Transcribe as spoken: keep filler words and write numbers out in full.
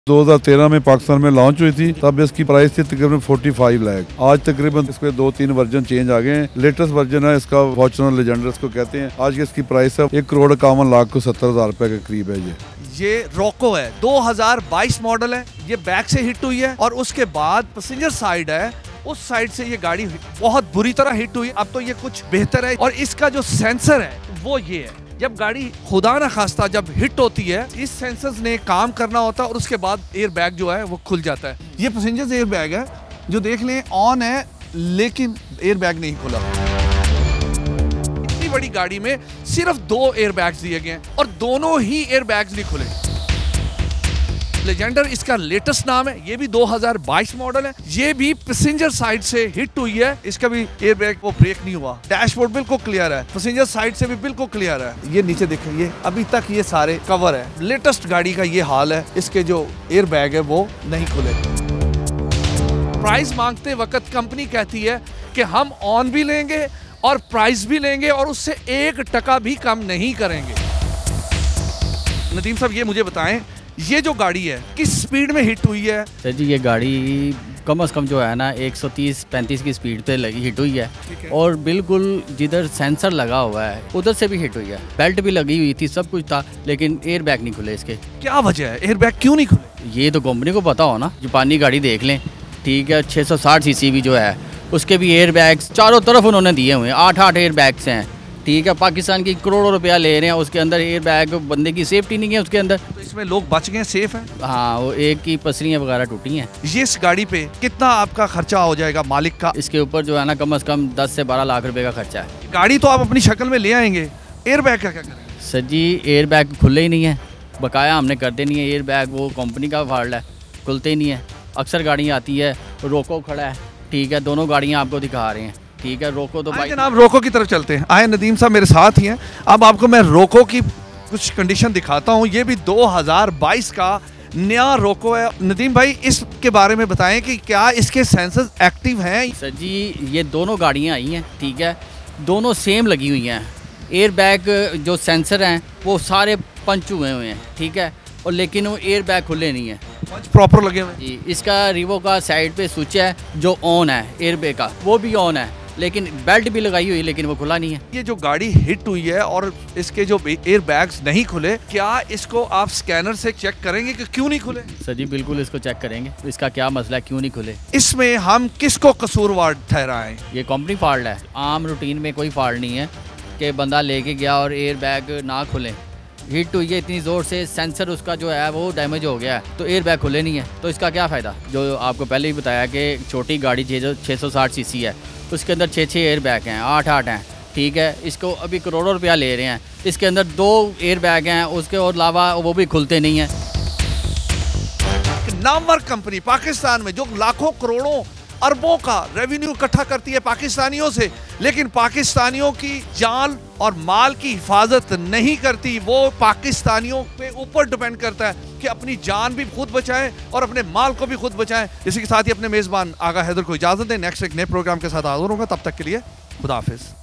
दो हज़ार तेरह में पाकिस्तान में लॉन्च हुई थी, तब इसकी प्राइस थी तकरीबन पैंतालीस लाख। आज तकरीबन इसके दो तीन वर्जन चेंज आ गए हैं। लेटेस्ट वर्जन है इसका फॉर्च्यूनर लेजेंडर इसको कहते हैं। आज की इसकी प्राइस है एक करोड़ इक्यावन लाख को सत्तर हजार रुपए के करीब है। ये ये रोको है, दो हज़ार बाईस मॉडल है। ये बैक से हिट हुई है और उसके बाद पैसेंजर साइड है, उस साइड से ये गाड़ी बहुत बुरी तरह हिट हुई। अब तो ये कुछ बेहतर है और इसका जो सेंसर है वो ये है, जब गाड़ी खुदा ना खास्ता जब हिट होती है इस सेंसर्स ने काम करना होता है और उसके बाद एयर बैग जो है वो खुल जाता है। ये पैसेंजर एयर बैग है जो देख लें ऑन है लेकिन एयर बैग नहीं खुला। इतनी बड़ी गाड़ी में सिर्फ दो एयर बैग्स दिए गए हैं और दोनों ही एयर बैग्स नहीं खुले। लेजेंडर इसका लेटेस्ट नाम है, ये भी दो हज़ार बाईस मॉडल है। ये भी पैसेंजर साइड से हिट हुई है, इसका भी एयर बैग वो ब्रेक नहीं हुआ। डैशबोर्ड बिल्कुल क्लियर है, पैसेंजर साइड से भी बिल्कुल क्लियर है। ये नीचे देखें, ये अभी तक ये सारे कवर है। लेटेस्ट गाड़ी का ये हाल है, इसके जो एयर बैग है वो नहीं खुले। प्राइस मांगते वक्त कंपनी कहती है कि हम ऑन भी लेंगे और प्राइस भी लेंगे और उससे एक टका भी कम नहीं करेंगे। नदीम साहब ये मुझे बताएं, ये जो गाड़ी है किस स्पीड में हिट हुई है? सर जी ये गाड़ी कम से कम जो है ना एक सौ तीस पैंतीस की स्पीड पे लगी हिट हुई है, है और बिल्कुल जिधर सेंसर लगा हुआ है उधर से भी हिट हुई है। बेल्ट भी लगी हुई थी, सब कुछ था, लेकिन एयर बैग नहीं खुले इसके। क्या वजह है, एयर बैग क्यों नहीं खुले? ये तो कंपनी को पता हो ना। जापानी गाड़ी देख लें, ठीक है, छः सौ साठ सी सी भी जो है उसके भी एयर बैग्स चारों तरफ उन्होंने दिए हुए हैं। आठ आठ एयर बैग्स हैं, ठीक है। पाकिस्तान की करोड़ों रुपया ले रहे हैं, उसके अंदर एयर बैग, बंदे की सेफ्टी नहीं है उसके अंदर। तो इसमें लोग बच गए, सेफ है? हाँ, वो एक की पसलियाँ वगैरह टूटी हैं। ये इस गाड़ी पे कितना आपका खर्चा हो जाएगा मालिक का? इसके ऊपर जो है ना कम से कम दस से बारह लाख रुपए का खर्चा है। गाड़ी तो आप अपनी शक्ल में ले आएंगे, एयर बैग का क्या करेंगे? सर जी एयर बैग खुले ही नहीं है, बकाया हमने कर देनी है। एयर बैग वो कंपनी का फॉल्ट है, खुलते ही नहीं है। अक्सर गाड़ियाँ आती है, रोको खड़ा है, ठीक है, दोनों गाड़ियाँ आपको दिखा रहे हैं, ठीक है। रोको तो भाई जनाब रोको की तरफ चलते हैं। आए नदीम साहब मेरे साथ ही हैं। अब आपको मैं रोको की कुछ कंडीशन दिखाता हूं। ये भी दो हज़ार बाईस का नया रोको है। नदीम भाई इसके बारे में बताएं कि क्या इसके सेंसर्स एक्टिव हैं? सर जी ये दोनों गाड़ियां आई हैं, ठीक है, दोनों सेम लगी हुई हैं। एयर बैग जो सेंसर हैं वो सारे पंच हुए हुए हैं, ठीक है, और लेकिन वो एयर बैग खुले नहीं है, पंच प्रॉपर लगे हुए। जी इसका रिवो का साइड पे स्विच है जो ऑन है, एयर बैग का वो भी ऑन है, लेकिन बेल्ट भी लगाई हुई लेकिन वो खुला नहीं है। ये जो गाड़ी हिट हुई है और इसके जो एयर बैग्स नहीं खुले, क्या इसको आप स्कैनर से चेक करेंगे कि क्यों नहीं खुले? सर जी बिल्कुल इसको चेक करेंगे, इसका क्या मसला है, क्यों नहीं खुले। इसमें हम किसको कसूरवार ठहराएं? ये कंपनी फॉल्ट है। आम रूटीन में कोई फॉल्ट नहीं है कि बंदा लेके गया और एयर बैग ना खुले। हिट हुई है इतनी ज़ोर से, सेंसर उसका जो है वो डैमेज हो गया है, तो एयर बैग खुले नहीं है, तो इसका क्या फ़ायदा? जो आपको पहले ही बताया कि छोटी गाड़ी छः सौ साठ सी सी है, उसके अंदर छः छः एयर बैग हैं, आठ आठ हैं, ठीक है। इसको अभी करोड़ों रुपया ले रहे हैं, इसके अंदर दो एयर बैग हैं, उसके और अलावा वो भी खुलते नहीं हैं। नामवर कंपनी पाकिस्तान में जो लाखों करोड़ों अरबों का रेवेन्यू इकट्ठा करती है पाकिस्तानियों से, लेकिन पाकिस्तानियों की जान और माल की हिफाजत नहीं करती। वो पाकिस्तानियों पे ऊपर डिपेंड करता है कि अपनी जान भी खुद बचाएं और अपने माल को भी खुद बचाएं। इसी के साथ ही अपने मेज़बान आगा हैदर को इजाज़त दें। नेक्स्ट एक नए प्रोग्राम के साथ हाजिर होगा, तब तक के लिए खुदा हाफिज़।